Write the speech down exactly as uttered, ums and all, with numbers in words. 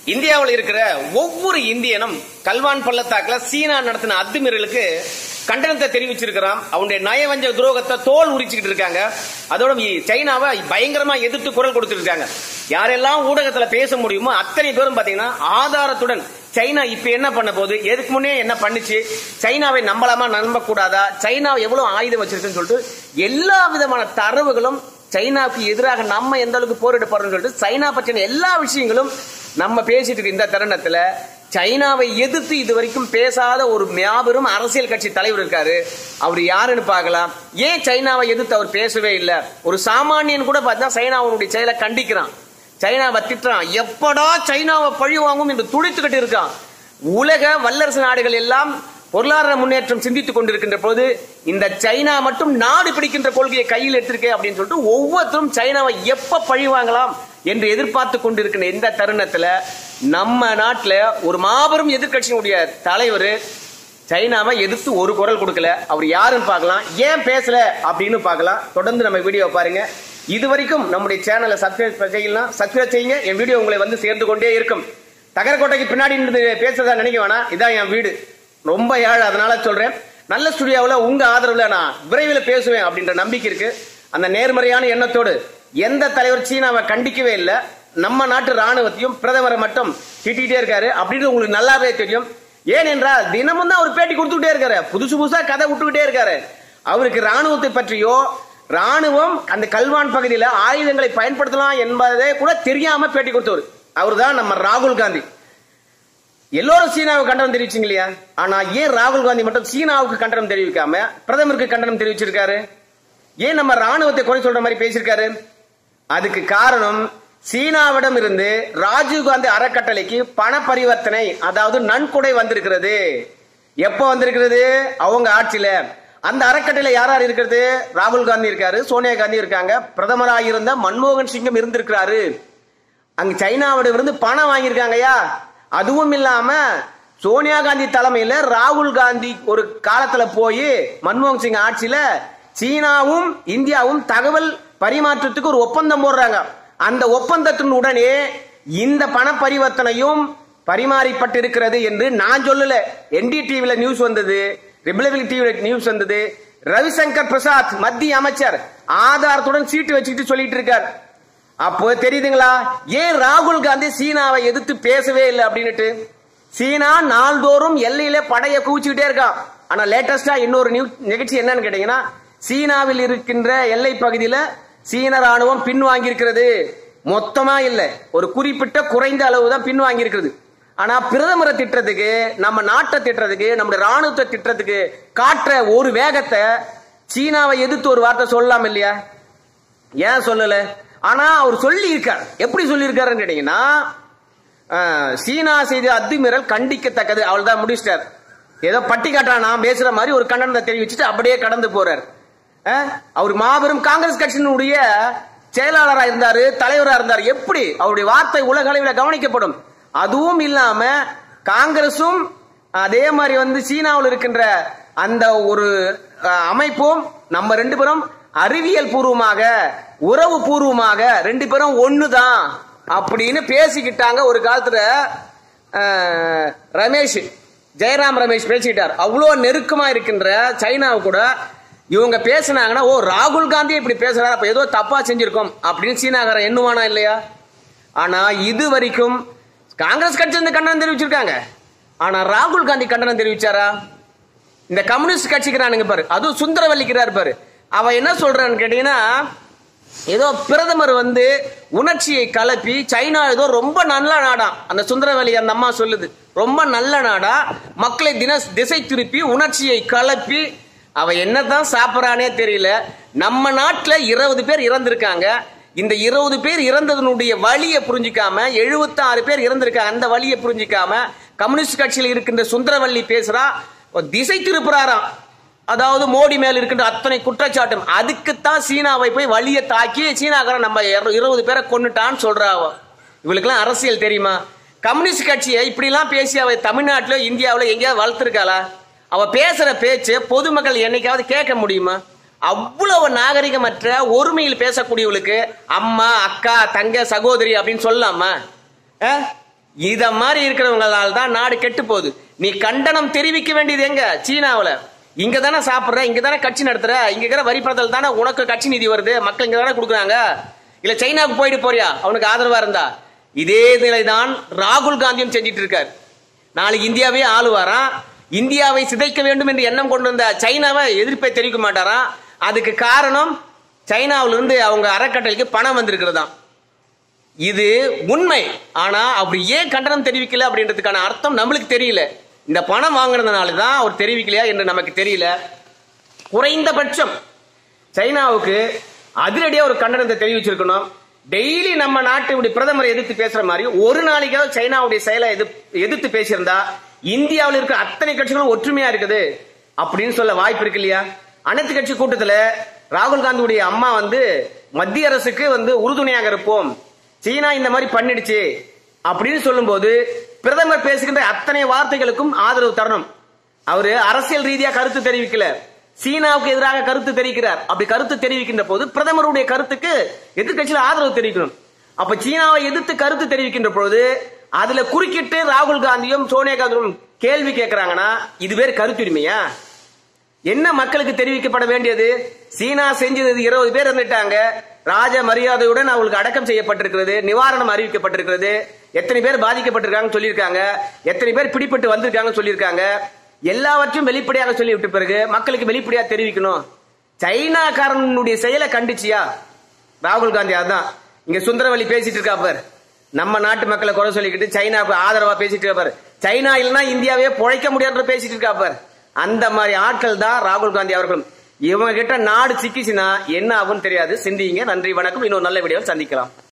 இந்தியாவில் இருக்கிற ஒவ்வொரு இந்தியனும் கல்வான் பள்ளத்தாக்குல சீனா நடத்தின அத்துமீறலுக்கு கண்டனத்தை தெரிவிச்சிருக்கிறான். அவனுடைய நயவஞ்ச துரோகத்தை தோல் உரிச்சுக்கிட்டு இருக்காங்க. அதோட சைனாவை பயங்கரமா எதிர்த்து குரல் கொடுத்துருக்காங்க. யாரெல்லாம் ஊடகத்துல பேச முடியுமோ அத்தனை பேரும் பாத்தீங்கன்னா ஆதாரத்துடன் சைனா இப்ப என்ன பண்ண போகுது, எதுக்கு முன்னே என்ன பண்ணுச்சு, சைனாவை நம்பலாமா நம்ப கூடாதா, சைனா எவ்வளவு ஆயுதம் வச்சிருக்குன்னு சொல்லிட்டு எல்லா விதமான தரவுகளும் சைனாவுக்கு எதிராக நம்ம எந்த அளவுக்கு போரிட போறோம்னு சொல்லிட்டு சைனா பற்றின எல்லா விஷயங்களும் நம்ம பேசிட்டு இருக்க இந்த தருணத்துல சைனாவை எதிர்த்து இது வரைக்கும் பேசாத ஒரு மாபெரும் அரசியல் கட்சி தலைவர் இருக்காரு. அவர் யாருன்னு பார்க்கலாம். ஏன் சைனாவை எதிர்த்து அவர் பேசவே இல்லை? ஒரு சாமானியன் கூட பார்த்தா சைனாவுடைய செயலை கண்டிக்கிறான், சைனாவை திட்டுறான். எப்படா சைனாவை பழி வாங்கும் என்று துடித்துக்கிட்டு இருக்கான். உலக வல்லரசு நாடுகள் எல்லாம் பொருளாதார முன்னேற்றம் சிந்தித்துக் கொண்டிருக்கின்ற போது இந்த சைனா மட்டும் நாடு பிடிக்கின்ற கொள்கையை கையில் எடுத்திருக்கே அப்படின்னு சொல்லிட்டு ஒவ்வொருத்தரும் சைனாவை எப்ப பழி வாங்கலாம் என்று எதிர்பார்த்து கொண்டிருக்கின்ற இந்த தருணத்துல நம்ம நாட்டுல ஒரு மாபெரும் எதிர்கட்சியினுடைய தலைவர் சைனாவை எதிர்த்து ஒரு குரல் கொடுக்கல. அவர் யாருன்னு பார்க்கலாம், ஏன் பேசல அப்படின்னு பார்க்கலாம். தொடர்ந்து நம்ம வீடியோ பாருங்க. இது வரைக்கும் நம்முடைய சேனலை சப்ஸ்கிரைப் செய்யலாம், சப்ஸ்கிரைப் செய்யுங்க. என் வீடியோ உங்களை வந்து சேர்ந்து கொண்டே இருக்கும். தகரக்கோட்டைக்கு பின்னாடி பேசுறதா நினைக்க வேணாம், இதான் என் வீடு. ரொம்ப ஏழை, அதனால சொல்றேன். நல்ல ஸ்டுடியோவில் உங்க ஆதரவுல நான் விரைவில் பேசுவேன் அப்படின்ற நம்பிக்கை இருக்கு. அந்த நேர்மறையான எண்ணத்தோடு எந்த தலைவர் சீனாவை கண்டிக்கவே இல்லை. நம்ம நாட்டு ராணுவத்தையும் பிரதமரை மட்டும் திட்டிகிட்டே இருக்காரு அப்படின்னு உங்களுக்கு நல்லாவே தெரியும். ஏனென்றால் தினமும் தான் அவர் பேட்டி கொடுத்துக்கிட்டே இருக்காரு, புதுசு புதுசா கதை விட்டுக்கிட்டே இருக்காரு. அவருக்கு ராணுவத்தை பற்றியோ ராணுவம் அந்த கல்வான் பகுதியில் ஆயுதங்களை பயன்படுத்தலாம் என்பதே கூட தெரியாம பேட்டி கொடுத்தவர் அவர் தான் நம்ம ராகுல் காந்தி. எல்லோரும் சீனாவுக்கு கண்டனம் தெரிவிச்சிங்க இல்லையா? ஆனா ஏன் ராகுல் காந்தி மட்டும் சீனாவுக்கு கண்டனம் தெரிவிக்காம பிரதமருக்கு கண்டனம் தெரிவிச்சிருக்காரு? ஏன் நம்ம ராணுவத்தை குறை சொல்ற மாதிரி பேசியிருக்காரு? அதுக்கு காரணம் சீனாவிடம் இருந்து ராஜீவ்காந்தி அறக்கட்டளைக்கு பண பரிவர்த்தனை, அதாவது நன்கொடை வந்திருக்கிறது. எப்ப வந்திருக்கிறது? அவங்க ஆட்சியில. அந்த அறக்கட்டளை யார் யார் இருக்கிறது? ராகுல் காந்தி இருக்காரு, சோனியா காந்தி இருக்காங்க, பிரதமராக இருந்த மன்மோகன் சிங்கும் இருந்திருக்கிறாரு. அங்க சைனாவிடம் இருந்து பணம் வாங்கியிருக்காங்கயா. அதுவும் இல்லாம சோனியா காந்தி தலைமையில ராகுல் காந்தி ஒரு காலத்துல போய் மன்மோகன் சிங் ஆட்சியில சீனாவும் இந்தியாவும் தகவல் பரிமாற்றத்துக்கு ஒரு ஒப்பந்தம் போடுறாங்க. அந்த ஒப்பந்தத்தின் உடனே இந்த பண பரிவர்த்தனையும் பரிமாறிப்பட்டிருக்கிறது என்று நான் சொல்லல. என்டி டிவில நியூஸ் வந்தது, ரிபப்ளிக் டிவில நியூஸ் வந்தது. ரவிசங்கர் பிரசாத் மத்திய அமைச்சர் ஆதாரத்துடன் சீட்டு வச்சுக்கிட்டு சொல்லிட்டு இருக்கார். அப்போ தெரியுதுங்களா ஏன் ராகுல் காந்தி சீனாவை எதிர்த்து பேசவே இல்லை அப்படின்னுட்டு? சீனா நாள்தோறும் எல்லையில படையை குவிச்சுக்கிட்டே இருக்கான். ஆனா லேட்டஸ்டா இன்னொரு நியூ நிகழ்ச்சி என்னன்னு கேட்டீங்கன்னா, சீனாவில் இருக்கின்ற எல்லை பகுதியில சீன ராணுவம் பின்வாங்கி இருக்கிறது. மொத்தமா இல்ல, ஒரு குறிப்பிட்ட குறைந்த அளவு தான் பின்வாங்கி இருக்கிறது. ஆனா பிரதமரை திட்டத்துக்கு, நம்ம நாட்டை திட்டத்துக்கு, நம்முடைய ராணுவத்தை திட்டத்துக்கு காட்டுற ஒரு வேகத்தை சீனாவை எதிர்த்து ஒரு வார்த்தை சொல்லலாம் இல்லையா? ஏன் சொல்லல? ஆனா அவர் சொல்லி இருக்கார். எப்படி சொல்லி இருக்காருன்னு கேட்டீங்கன்னா, சீனா செய்த அத்துமீறல் கண்டிக்கத்தக்கது, அவள் தான் முடிச்சிட்டார். ஏதோ பட்டி காட்டானா பேசுற மாதிரி ஒரு கண்டனத்தை தெரிவிச்சுட்டு அப்படியே கடந்து போறார். அவர் மாபெரும் காங்கிரஸ் கட்சியினுடைய செயலாளராக இருந்தாரு, தலைவராக இருந்தார். எப்படி அவருடைய வார்த்தை உலக அளவில் கவனிக்கப்படும். அதுவும் இல்லாம காங்கிரசும் அதே மாதிரி வந்து சீனாவில் இருக்கின்ற அந்த ஒரு அமைப்பும் நம்ம ரெண்டு பேரும் அறிவியல் பூர்வமாக உறவு பூர்வமாக ரெண்டு பேரும் ஒண்ணுதான் அப்படின்னு பேசிக்கிட்டாங்க. ஒரு காலத்துல ரமேஷ் ஜெயராம் ரமேஷ் பேசிக்கிட்டார். அவ்வளோ நெருக்கமா இருக்கின்ற சைனாவை கூட இவங்க பேசினாங்கன்னா, ஓ ராகுல் காந்தி இப்படி பேசுறாரு, அப்ப ஏதோ தப்பா செஞ்சிருக்கோம் அப்படின்னு சீனாக்காரன் எண்ணுவானா இல்லையா? ஆனா இது வரைக்கும் காங்கிரஸ் கட்சி வந்து கண்டனம் தெரிவிச்சிருக்காங்க. ஆனா ராகுல் காந்தி கண்டனம் தெரிவிச்சாரா? இந்த கம்யூனிஸ்ட் கட்சிக்கிறானுங்க பாரு, அதுவும் சுந்தரவல்லிக்கிறார் பாரு, அவ என்ன சொல்றான்னு கேட்டீங்கன்னா, ஏதோ பிரதமர் வந்து உணர்ச்சியை கலப்பி சைனா ஏதோ ரொம்ப நல்ல நாடா, அந்த சுந்தரவல்லி அந்த அம்மா சொல்லுது, ரொம்ப நல்ல நாடா, மக்களை தின திசை திருப்பி உணர்ச்சியை கலப்பி அவ என்னதான் சாப்பிடறானே தெரியல. நம்ம நாட்டுல இருபது பேர் இறந்திருக்காங்க. இந்த இருபது பேர் இறந்ததனுடைய வழியை புரிஞ்சிக்காம, எழுபத்தி ஆறு பேர் இறந்திருக்காங்க, அந்த வழியை புரிஞ்சிக்காம கம்யூனிஸ்ட் கட்சியில் இருக்கின்ற சுந்தரவல்லி பேசுறா, திசை திருப்புறாராம். அதாவது மோடி மேல் இருக்கின்ற அத்தனை குற்றச்சாட்டும், அதுக்குத்தான் சீனாவை போய் வழியை தாக்கி சீனாக்காரன் நம்ம இருபது பேரை கொண்டுட்டான்னு சொல்றாவ. இவளுக்கெல்லாம் அரசியல் தெரியுமா? கம்யூனிஸ்ட் கட்சியை இப்படி எல்லாம் பேசி அவ தமிழ்நாட்டில் இந்தியாவில் எங்கேயாவது வளர்த்திருக்காளா? அவ பேசுற பேச்சு பொதுமக்கள் என்னைக்காவது கேட்க முடியுமா? அவ்வளவு நாகரிகமற்ற ஒருமையில் பேசக்கூடியவளுக்கு அம்மா, அக்கா, தங்க, சகோதரி அப்படின்னு சொல்லலாமா? இத மாதிரி இருக்கிறவங்களால தான் நாடு கெட்டு போகுது. நீ கண்டனம் தெரிவிக்க வேண்டியது எங்க? சீனாவுல. இங்க தானே சாப்பிடுற, இங்க தானே கட்சி நடத்துற, இங்க இருக்கிற வரி பணத்தில் தானே உனக்கு கட்சி நிதி வருது, மக்கள் இங்க தானே கொடுக்குறாங்க. இல்ல சைனாவுக்கு போயிட்டு போறியா அவனுக்கு ஆதரவா இருந்தா? இதே நிலைதான் ராகுல் காந்தியும் செஞ்சிட்டு இருக்காரு. நாளைக்கு இந்தியாவே ஆளுவாராம். இந்தியாவை சிதைக்க வேண்டும் என்று எண்ணம் கொண்டு வந்த சைனாவை எதிர்ப்பை தெரிவிக்க மாட்டாராம். அதுக்கு காரணம் சைனாவிலிருந்து அவங்க அறக்கட்டளைக்கு பணம் வந்திருக்கிறதாம். இது உண்மை. ஆனா அப்படி ஏன் கண்டனம் தெரிவிக்கல அப்படின்றதுக்கான அர்த்தம் நம்மளுக்கு தெரியல. இந்த பணம் வாங்குறதுனால தான் அவர் தெரிவிக்கலையா என்று நமக்கு தெரியல. குறைந்தபட்சம் சைனாவுக்கு அதிரடியா ஒரு கண்டனத்தை தெரிவிச்சிருக்கணும். டெய்லி நம்ம நாட்டுடைய பிரதமரை எதிர்த்து பேசுற மாதிரி ஒரு நாளைக்காவது சைனாவுடைய செயலை எதிர்த்து பேசியிருந்தா இந்தியாவில் இருக்கிற அத்தனை கட்சிகளும் ஒற்றுமையா இருக்குது அப்படின்னு சொல்ல வாய்ப்பு இருக்கு இல்லையா? அனைத்து கட்சி கூட்டத்துல ராகுல் காந்தியுடைய அம்மா வந்து மத்திய அரசுக்கு வந்து உறுதுணையாக இருப்போம், சீனா இந்த மாதிரி பண்ணிடுச்சு அப்படின்னு சொல்லும் போது பிரதமர் பேசுகின்ற அத்தனை வார்த்தைகளுக்கும் ஆதரவு தரணும். அவரு அரசியல் ரீதியா கருத்து தெரிவிக்கல, சீனாவுக்கு எதிராக கருத்து தெரிவிக்கிறார். அப்படி கருத்து தெரிவிக்கின்ற போது பிரதமருடைய கருத்துக்கு எதிர்கட்சியில் ஆதரவு தெரிவிக்கணும். அப்ப சீனாவை எதிர்த்து கருத்து தெரிவிக்கின்ற பொழுது அதுல குறுக்கிட்டு ராகுல் காந்தியும் சோனியா காந்தியும் கேள்வி கேட்கிறாங்கன்னா இது வேறு கருத்துரிமையா? என்ன மக்களுக்கு தெரிவிக்கப்பட வேண்டியது? சீனா செஞ்சது இருபது பேர் இருந்துட்டாங்க, ராஜ மரியாதையுடன் அவங்களுக்கு அடக்கம் செய்யப்பட்டிருக்கிறது, நிவாரணம் அறிவிக்கப்பட்டிருக்கிறது, எத்தனை பேர் பாதிக்கப்பட்டிருக்காங்க சொல்லியிருக்காங்க, எத்தனை பேர் பிடிப்பட்டு வந்திருக்காங்க சொல்லியிருக்காங்க. எல்லாவற்றையும் வெளிப்படையாக சொல்லிவிட்ட பிறகு மக்களுக்கு வெளிப்படையா தெரிவிக்கணும். சைனாக்காரனுடைய செயலை கண்டிச்சியா ராகுல் காந்தி? அதான் இங்க சுந்தரவல்லி பேசிட்டு இருக்கா பார், நம்ம நாட்டு மக்களை குறை சொல்லிக்கிட்டு சைனாவுக்கு ஆதரவா பேசிட்டு இருக்கா பார். சைனா இல்லைன்னா இந்தியாவே பொழைக்க முடியாது பேசிட்டு இருக்கா பார். அந்த மாதிரி ஆட்கள் தான் ராகுல் காந்தி அவர்களும். இவங்க கிட்ட நாடு சிக்கிச்சுன்னா என்ன ஆகும்னு தெரியாது. சிந்திங்க. நன்றி, வணக்கம். இன்னொரு நல்ல வீடியோவில் சந்திக்கலாம்.